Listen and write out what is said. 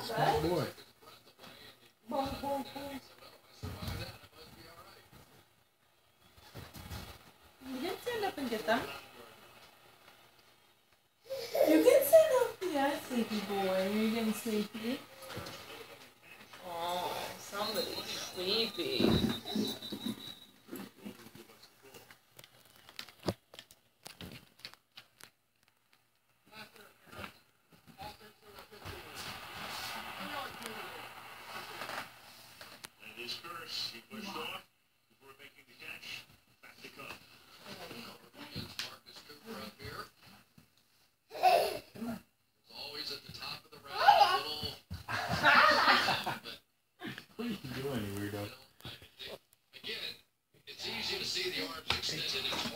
Smart boy. You can stand up and get them. You can stand up. Yeah, sleepy boy. You're getting sleepy. Oh, somebody's sleepy. And his curse, he pushed off before making the catch. Back to Cub. Marcus Cooper up here. It's always at the top of the round, What are you doing, you weirdo? Again, it's easy to see the arms extended.